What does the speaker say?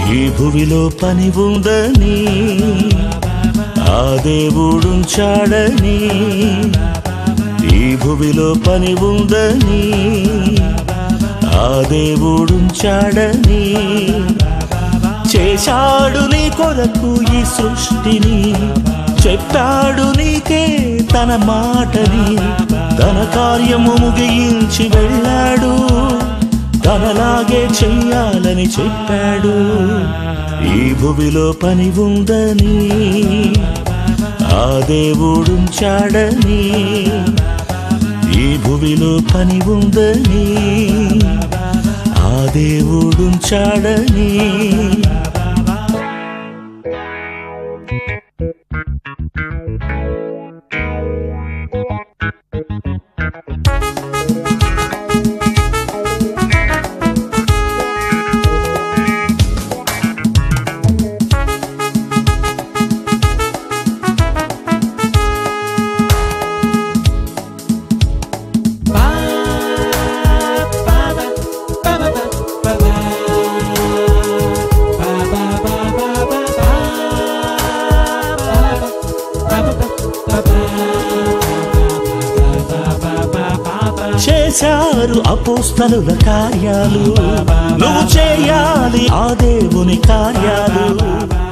ఈ భువిలో పని ఉందని ఆ దేవుడుంచాడని ఈ భువిలో పని ఉందని ఆ దేవుడుంచాడని చేశాడు నీ కొరకు ఈ సృష్టిని చెప్పాడు నీకే తన మాటని తన కార్యము ముగించి వెళ్ళాడు తనలాగే చెయ్యాలని చెప్పాడు ఈ భువిలో పని ఉందని ఆ దేవుడుంచాడని ఈ భువిలో పని ఉందని ఆ దేవుడుంచాడని చేశారు అపోస్తలుల కార్యాలు నువ్వు చేయాలి ఆ దేవుని కార్యాలు